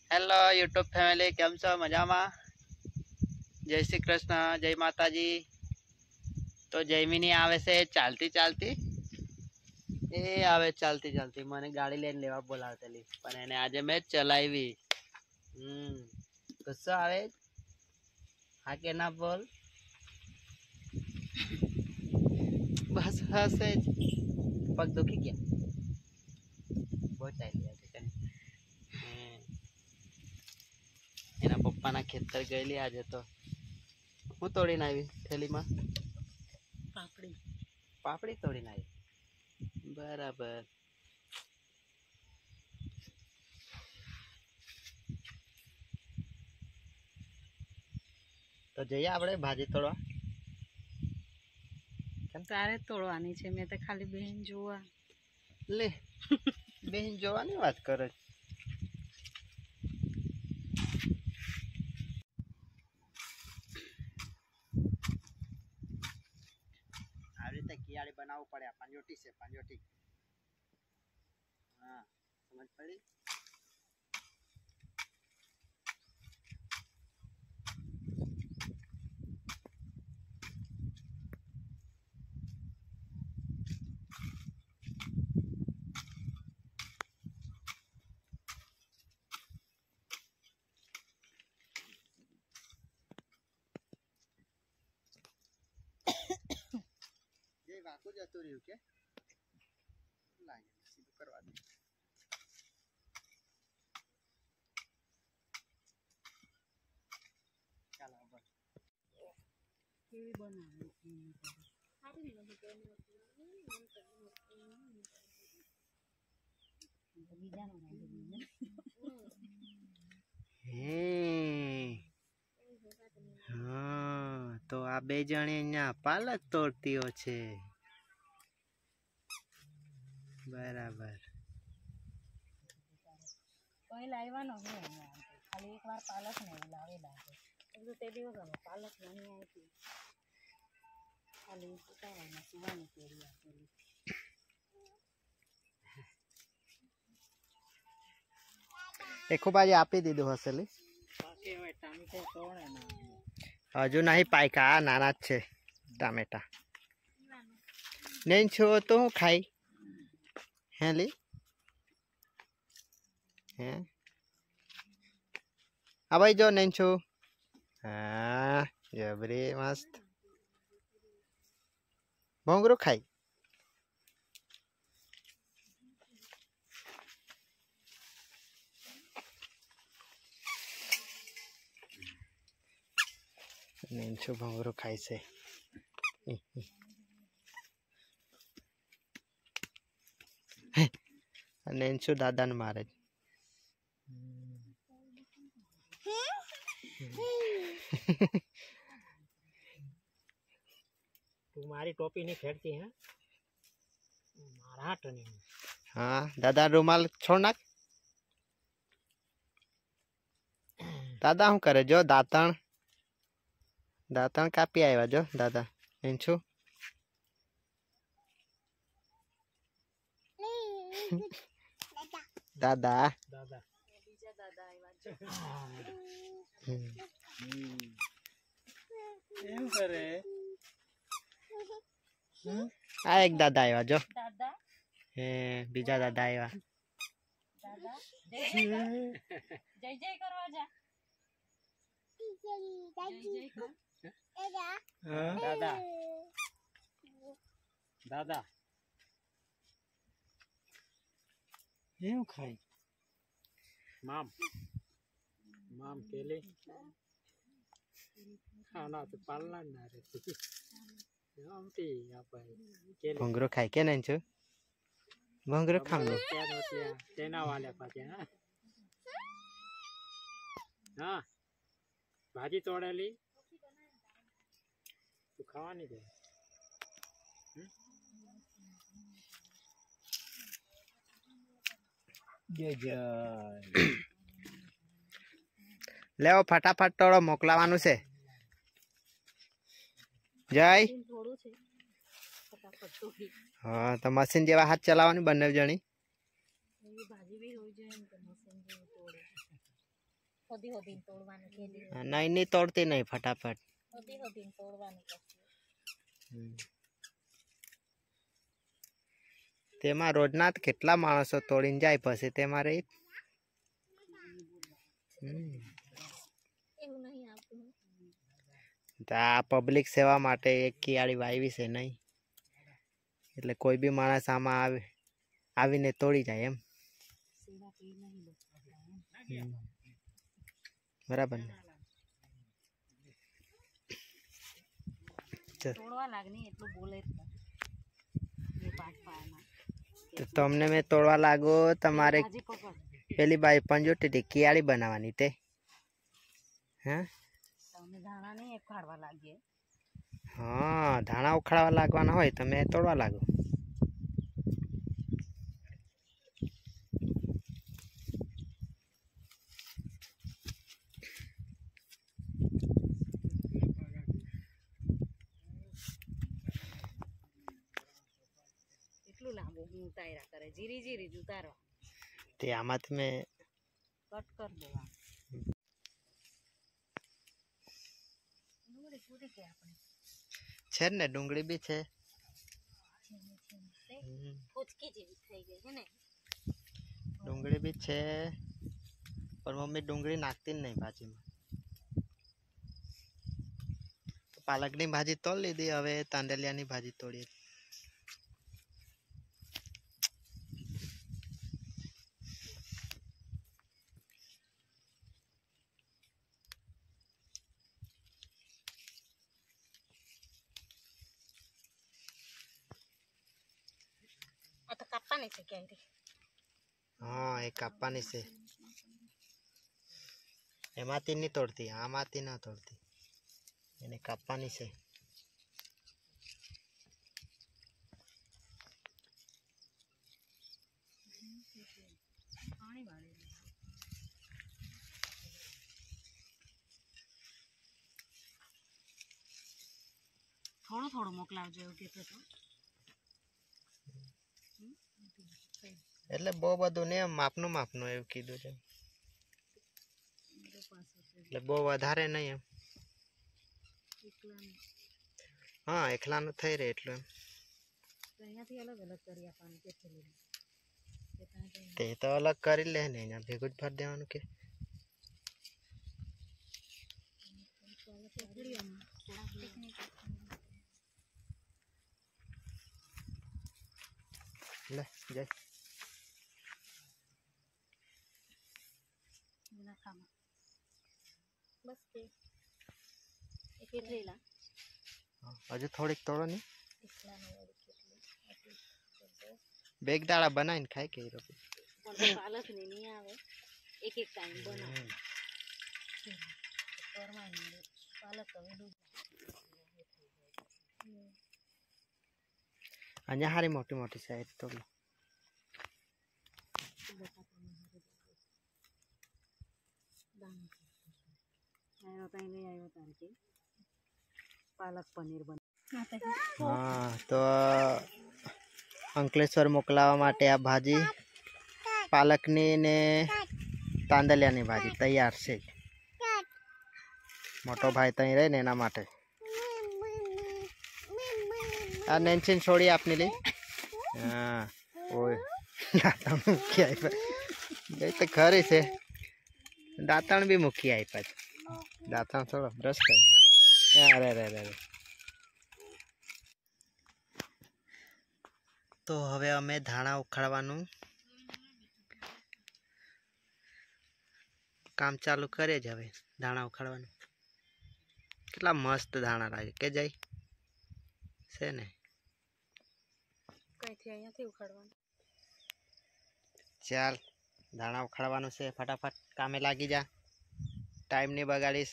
Hello YouTube family, केम छो? मजामा? जय श्री कृष्ण, जय माताजी। तो जयमिनी आवे से चालती चालती ए आवे चालती चालती મને ગાડી લઈને લેવા બોલાવતેલી, પણ એને આજે મેં ચલાવી। ગુસ્સો આવે? હા કે ના બોલ? બસ હસે જ। પગ દુખી ગયા? બહુ ચાલી આજે કરી। એના પપ્પાના ખેતર ગયેલી આજે। તો હું તોડીને આવી થેલીમાં? પાપડી। પાપડી તોડીને આવી, બરાબર। તો જઈએ આપણે ભાજી તોડવા? તારે તોડવાની છે, મેં તો ખાલી બહેન જોવા। લે બેન જોવાની વાત કરે। આવી રીતે કિયાળી બનાવવું પડે। પાંજોટી છે, પાંજોટી। હા, સમજ પડી? જે વાકું જતું રહ્યું કે લાગે સીધું કરવા દે। ચાલો બસ કેવી બનાવે હા, તો આ બે જણી અહીંયા પાલક તોડતીઓ છે, બરાબર। કઈ લાવવાનો છે ખાલી એક વાર પાલક ને લાવેલા છે, એટલે તે દિવસ પાલક લઈ આવી ખાલી ઉતારવાના સુવાની કેરી આપેલી। એખુબાજી આપી દીધું હશે લે, હજુ નહીં પાક્યા, નાના જ છે ટામેટા। નહીં છો તો હું ખાઈ હે લી હે આ ભાઈ જો નહીં છું। હા જબરી મસ્ત ભોંગરું ખાઈ। નહીં છું ભોંગરું ખાય છે। નહીં છું દાદાને મારે જ। તું મારી ટોપી નહીં ફેરતી હે મારા હાટની। हाँ दादा रुमाल छोड़ नाख। दादा શું કરે જો દાંતણ દાંતણ કાપી આવ્યા જો દાદા। એમ છું દાદા દાદા બીજા દાદા આવ્યા છે। એમ કરે આ એક દાદા આવ્યા જો। દાદા હે બીજા દાદા આવ્યા। દાદા જય જય કરવા જા, જય જય કર દાદા દાદા એમ ખાય મામ મામ કેલે ખાના તો પાલના ના રે આમતી આપણે કેલે ભોંગરો ખાય કે નહીં છું ભોંગરો ખામને તેના વાલે પાછે હા ભાજી તોડેલી તું ખાવાની દે જય જય લેવો ફટાફટ તોડો મોકલાવાનું છે। જય થોડું છે ફટાફટ તોડી હા તો મશીન જેવા હાથ ચલાવવાની બંને જણી। એવી ભાજી બી હોય જાય એમ તો મશીન જેવું તોડે। હોદી હોદીને તોડવાનું ખેલી નહીં નહીં તોડતી નહીં ફટાફટ. હોદી હોદીને તોડવાનું પછી તેમાં રોજના કેટલા માણસો તોડીને જાય પછી તેમાં રહી. એવું નહીં આવતું. તો આ પબ્લિક સેવા માટે એક કિયાળી વાવી છે નહીં, એટલે કોઈ બી માણસ આમાં આવીને તોડી જાય એમ. બરાબર ને? તોડવા લાગની એટલું બોલે એ પાંચ પાના તો તમને મેં તોડવા લાગો તમારે હાજી પકડ પેલી બાઈ પંજોટી કિયાળી બનાવવાની તે. હા તમને ધાણા નહીં એક ખાડવા લાગીએ. હા, ધાણા ઉખાડવા લાગવાના હોય તો મેં તોડવા લાગુ. એટલું લાંબુ ઉતાર્યા કરે જીરી જીરી જ ઉતારવા. તે આમાંથી મેં કટ કર દેવા. ડુંગળી પૂરી કે આપણે છે ને ડુંગળી બી છે. ફૂચકી જેવી થઈ ગઈ છે ને. ડુંગળી બી છે પણ મમ્મી ડુંગળી નાખતી જ નહીં ભાજીમાં. પાલકની ભાજી તોડી લીધી, હવે તાંદલિયાની ભાજી તોડીએ. આ તો કાપવાની છે ક્યાંય. હા, એ કાપવાની છે. એમાંથી નહીં તોડતી, આમાંથી ના તોડતી, એને કાપવાની છે. પાણી વાળી થોડું થોડું મોકલાવજો એવું કહેતો તો. એટલે બહુ બધું ને માપનું માપનું એવું કીધું છે, એટલે બહુ વધારે નહીં એમ. હા, એકલાનું થઈ રહે એટલું એમ. અહીંયાથી અલગ અલગ કરી આપવાનું કે તે તો અલગ કરી લે ને, અહીંયા ભેગું જ ભરી દેવાનું કે. લે જય બસ કે કેટલી લા હજુ થોડીક તોડો ને. એકલાનો વાળી કેટલી બેગ દાડા બનાવીને ખાય કે હીરો. પણ પાલક ને નહીં આવે એક એક ટાઈમ બનાવે પાલક હવે અહીંયા હારી મોટી મોટી સાઈઝ તો લો. પાલક પનીર બને. હા, તો અંકલેશ્વર મોકલાવા માટે આ ભાજી પાલકની ને તાંદલિયાની ભાજી તૈયાર છે. મોટો ભાઈ ત્યાં રહે ને એના માટે. આ નેન્સીન છોડી આપની લી. હા, ઓય દાંતણ મૂકી આપ્યા તો ખરી છે. દાંતણ બી મૂકી આપ્યા છે. દાંતણ થોડો બ્રશ કરે. અરે રે રે. તો હવે અમે ધાણા ઉખાડવાનું કામ ચાલુ કરીએ જ. હવે ધાણા ઉખાડવાનું કેટલા મસ્ત ધાણા લાગે કે જાય છે ને. કઈથી અહીંયાથી ઉખાડવાનું. ચાલ ધાણા ઉખાડવાનું છે, ફટાફટ કામે લાગી જા, ટાઈમ નહીં બગાડીશ.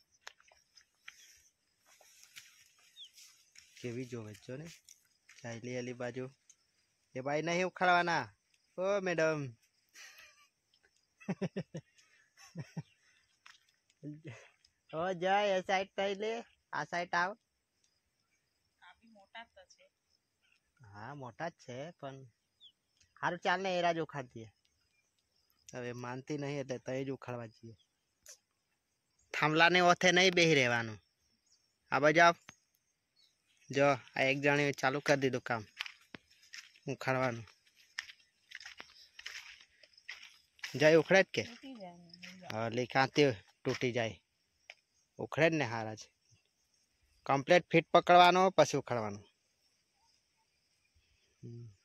કેવી જોવે છો ને ચાલી અલી બાજુ. એ ભાઈ નહીં ઉખાડવાના. ઓ મેડમ ઓ જાય એ સાઈડ થઈ લે, આ સાઈડ આવ. હા, મોટા જ છે પણ સારું ચાલ ને એરા જ ઉખાડ દઈએ. હવે માનતી નહીં એટલે તય જ ઉખાડવા જઈએ. થાંભલાને ઓથે નહીં બેહી રહેવાનું. આ બાજુ આવ. જો આ એક જણે ચાલુ કરી દીધું કામ ઉખાડવાનું. જાય ઉખડે જ કે તૂટી જાય ને. હા લીખાતી તૂટી જાય. ઉખડે જ ને હારા છે. કમ્પ્લીટ ફિટ પકડવાનો પછી ઉખાડવાનું.